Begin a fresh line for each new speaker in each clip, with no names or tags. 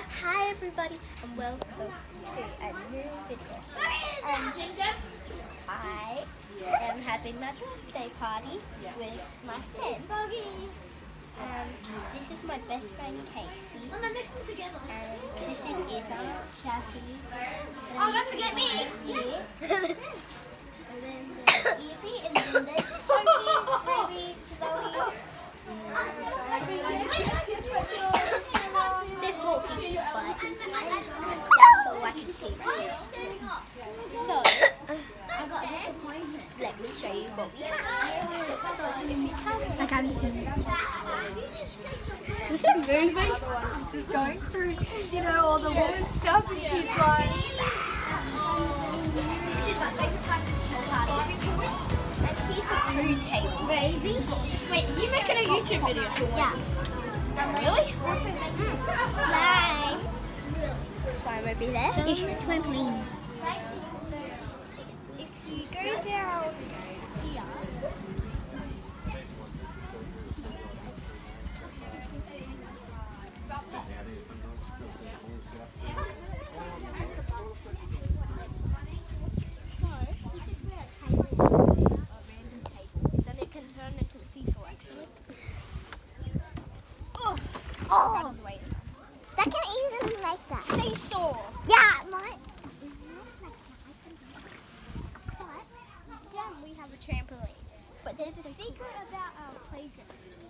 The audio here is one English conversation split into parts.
Hi everybody and welcome to a new video. I am having my birthday party with my friends. This is my best friend Casey. And this is Isa, Cassie.
Oh, don't forget me!
And then there's Evie, and then there's Sophie, Ruby, Zoe. There's more people, but that's all I can see right now. So, let me show you what we have. So, if you can,
I can't see it. Is it moving? It's just going through, all the woman stuff, and she's like...
Food table. Baby.
Wait, are you making a YouTube video?
Yeah.
Really?
Slime. Slime over there.
Show them the trampoline.
If you go down here.
Oh, that can easily make that.
Seesaw.
Yeah, it might.
Then we have a trampoline. But there's a secret about our playground.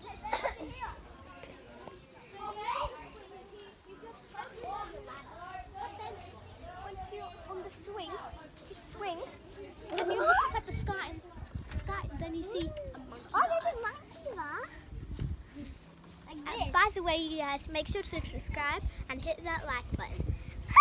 Once you're on the swing, you swing, and then you look up at the sky, and then you see a monkey.
Oh, there's a monkey there.
By the way, you guys, make sure to subscribe and hit that like button.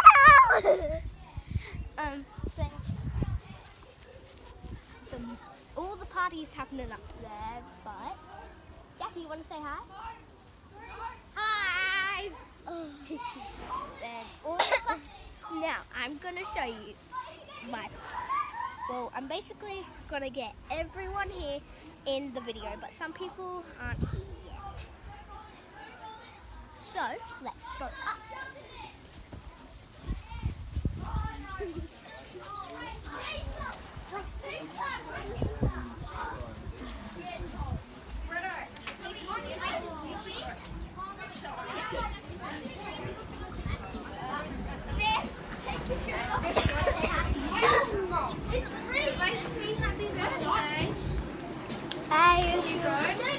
All the parties happening up there, but Jackie, you want to say hi? Hi! Then now I'm gonna show you I'm basically gonna get everyone here in the video, but some people aren't here yet. So, let's go up.
Hey.
You go.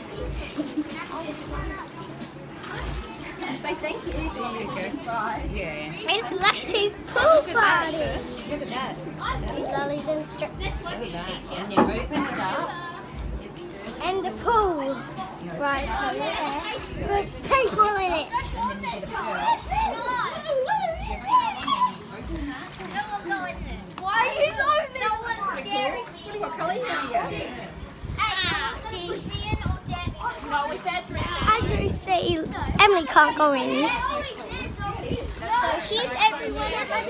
Say thank you. There you go. Yeah.
It's Lexi's pool party.
Look at that.
Lolly's in strips.
Look at that. And you open it up.
And the pool. Right over there. With people in it.
And then you get a pearl.
Why are you going there?
What colour are you going to get? No, with that drink.
As you see, Emily can't go in.
So here's everyone.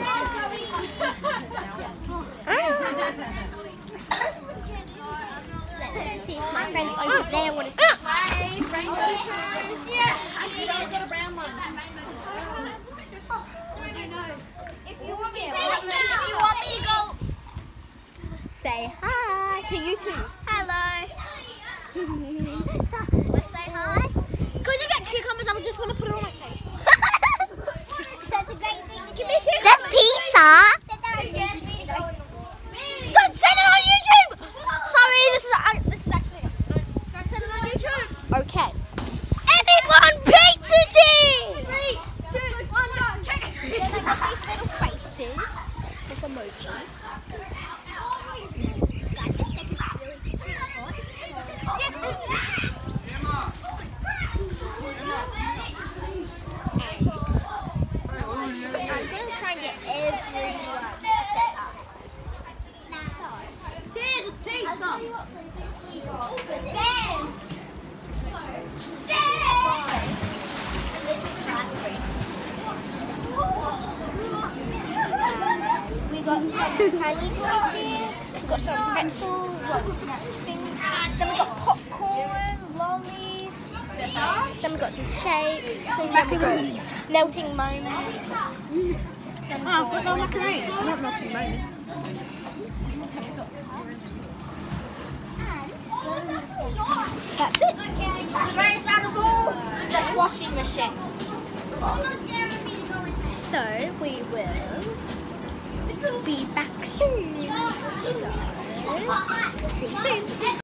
Let's see if my friends over there want to say hi.
Yeah. I got a brown one.
If you want me to go,
Say hi to you two.
hello. Let's say hi. Could you get cucumbers? I just want to put it on my face. That's a great thing. Give me cucumbers. That's pizza. Don't send it on YouTube. Sorry, this is actually. Don't send it on YouTube.
Okay.
Everyone, pizza's here. 3, 2, 1, go. Check.
Then I got these little faces with emojis.
Guys, this steak is really hot.
I'm going to try and get everyone set up.
Cheers, pizza.
This is raspberry. We got some candy toys here. We got some pretzels. Then we got popcorn, lollies. Then we got the shapes. And then we got melting moments.
Oh, put the macaroni. Not melting moments.
That's it.
The washing machine.
So we will be back soon. So, see you soon.